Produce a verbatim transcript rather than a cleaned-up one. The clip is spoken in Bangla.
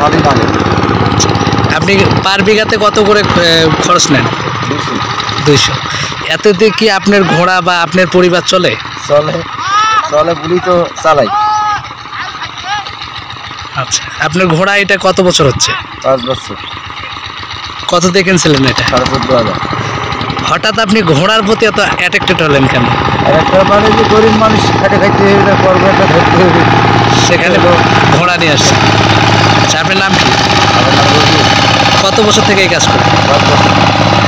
ভালোই ভালো। আপনি পার বিঘাতে কত করে খরচ নেন? দুশো। দুইশো। এতে কি আপনার ঘোড়া বা আপনার পরিবার চলে? চলে চলে বলি তো চালাই। আচ্ছা, আপনার ঘোড়া এটা কত বছর হচ্ছে? পাঁচ বছর। কত দিয়ে কিনছিলেন এটা? সাড়ে চোদ্দ হাজার। হঠাৎ আপনি ঘোড়ার প্রতি এত অ্যাট্রাক্টেড হলেন কেন? আর একটা মানে যে গরিব মানুষ খেটে খাইতে এটা করবে, একটা ধরতে হবে, সেখানে ঘোড়া নিয়ে আসছে। আচ্ছা, আপনার নাম কি? আমার নাম রবি। কত বছর থেকে এই কাজ করেন? পাঁচ বছর।